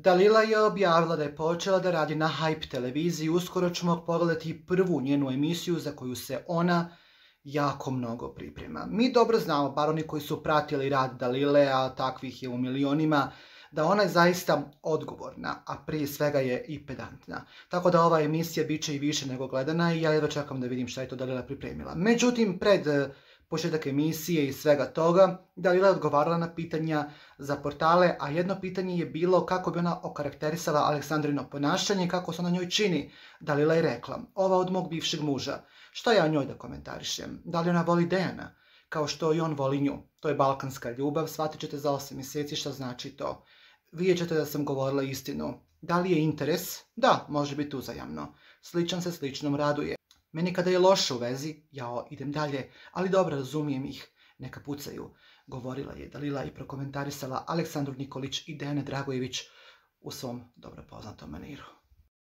Dalila je objavila da je počela da radi na Hype televiziji. Uskoro ćemo pogledati prvu njenu emisiju za koju se ona jako mnogo priprema. Mi dobro znamo, bar oni koji su pratili rad Dalile, a takvih je u milionima, da ona je zaista odgovorna, a prije svega je i pedantna. Tako da ova emisija bit će i više nego gledana i ja jedva čekam da vidim šta je to Dalila pripremila. Međutim, pred početak emisije i svega toga, Dalila je odgovarala na pitanja za portale, a jedno pitanje je bilo kako bi ona okarakterisala Aleksandrino ponašanje i kako se ona njoj čini. Dalila je rekla: ova od mog bivšeg muža. Šta ja o njoj da komentarišem? Da li ona voli Dejana? Kao što i on voli nju. To je balkanska ljubav, shvatit ćete za 8 mjeseci šta znači to. Vidjet ćete da sam govorila istinu. Da li je interes? Da, može biti uzajamno. Sličan se sličnom raduje. Meni kada je loše u vezi, ja idem dalje, ali dobro, razumijem ih. Neka pucaju, govorila je Dalila i prokomentarisala Aleksandru Nikolić i Dejane Dragojević u svom dobro poznatom maniru.